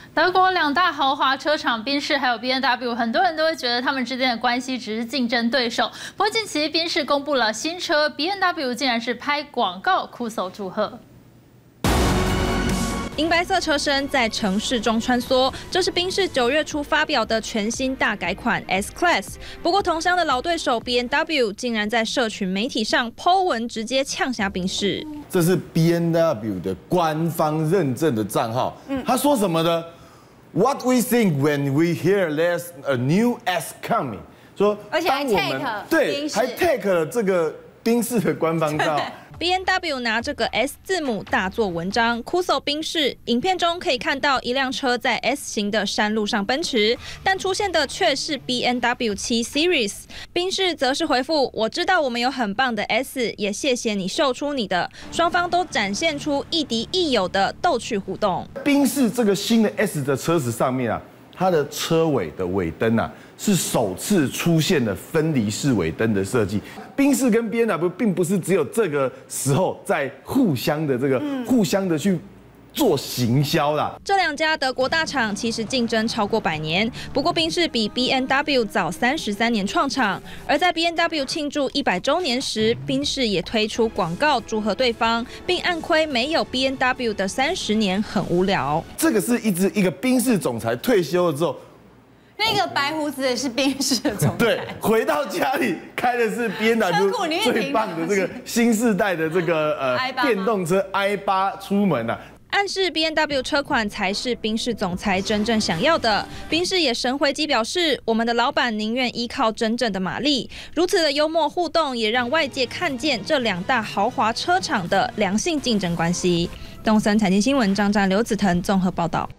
德国两大豪华车厂宾士还有 BMW， 很多人都会觉得他们之间的关系只是竞争对手。不过近期宾士公布了新车 ，BMW 竟然是拍广告酷手祝贺。 银白色车身在城市中穿梭，这是宾士9月初发表的全新大改款 S Class。不过同乡的老对手 BMW 竟然在社群媒体上 po 文直接呛下宾士。 这是 BMW 的官方认证的账号，他说什么呢 ？What we think when we hear there's a new S coming， 说， 而且还 take 对，还 take 了这个宾士的官方账号。 BMW 拿这个 S 字母大做文章，酷搜宾士。影片中可以看到一辆车在 S 型的山路上奔驰，但出现的却是 BMW 7 Series。宾士则是回复：“我知道我们有很棒的 S， 也谢谢你秀出你的。”双方都展现出亦敌亦友的逗趣互动。 宾士这个新的 S 的车子上面啊，它的车尾的尾灯啊，是首次出现了分离式尾灯的设计。宾士跟 BMW 并不是只有这个时候在互相的去做行销啦。 这两家德国大厂其实竞争超过100年，不过宾士比 BMW 早33年创厂。而在 BMW 庆祝100周年时，宾士也推出广告祝贺对方，并暗亏没有 BMW 的30年很无聊。 这个是一个宾士总裁退休了之后。 那个白胡子的是宾士的总裁， 对，回到家里开的是 BMW 最棒的这个新世代的这个电动车 i8 出门啊。 暗示 BMW 车款才是宾士总裁真正想要的。宾士也神回击表示，我们的老板宁愿依靠真正的马力。如此的幽默互动，也让外界看见这两大豪华车厂的良性竞争关系。东森财经新闻张战、刘子腾综合报道。